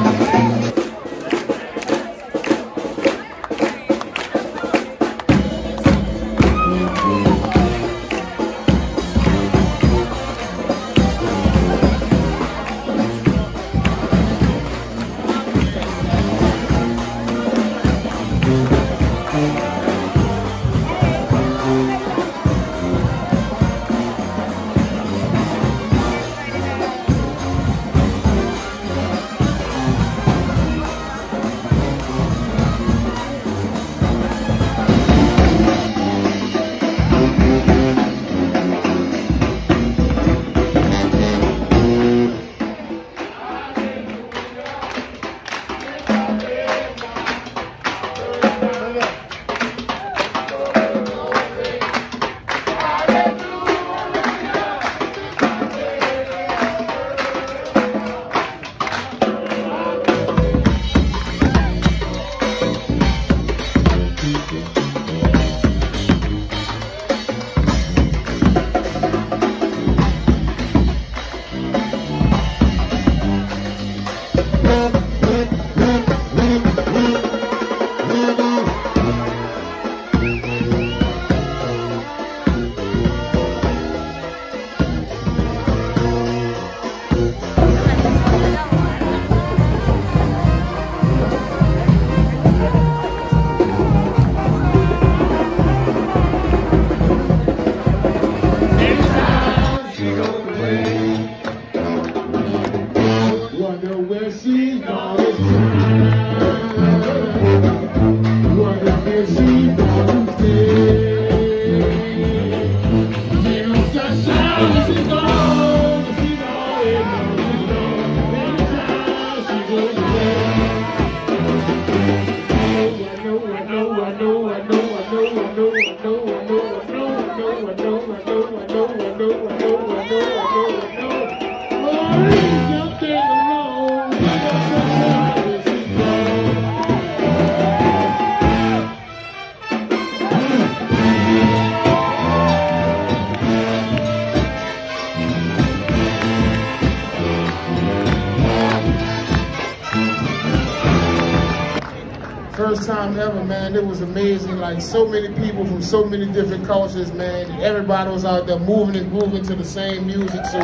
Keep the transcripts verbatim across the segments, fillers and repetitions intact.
First time ever, man. It was amazing. Like, so many people from so many different cultures, man. Everybody was out there moving and grooving to the same music. So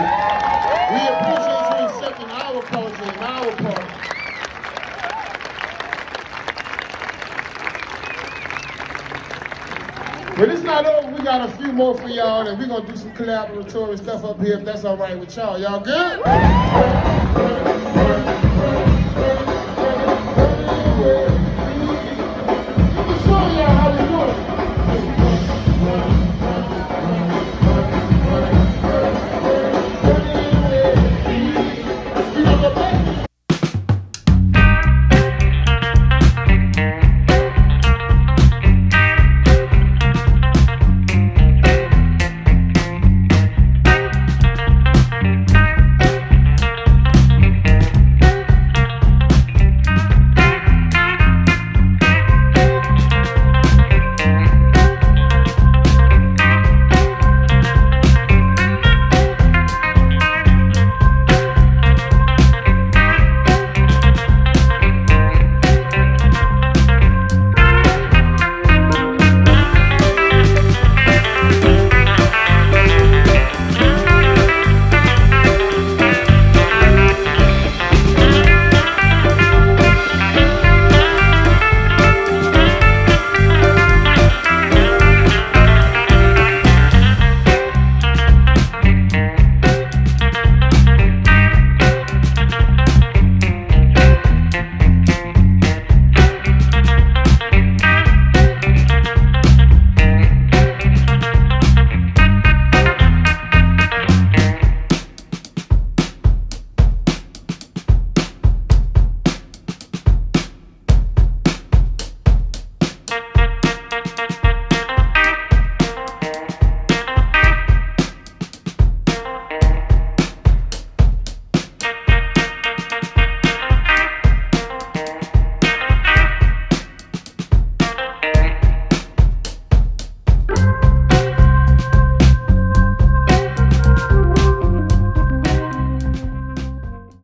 we appreciate you accepting our culture and our part. But it's not over. We got a few more for y'all, and we're gonna do some collaboratory stuff up here if that's all right with y'all. Y'all good?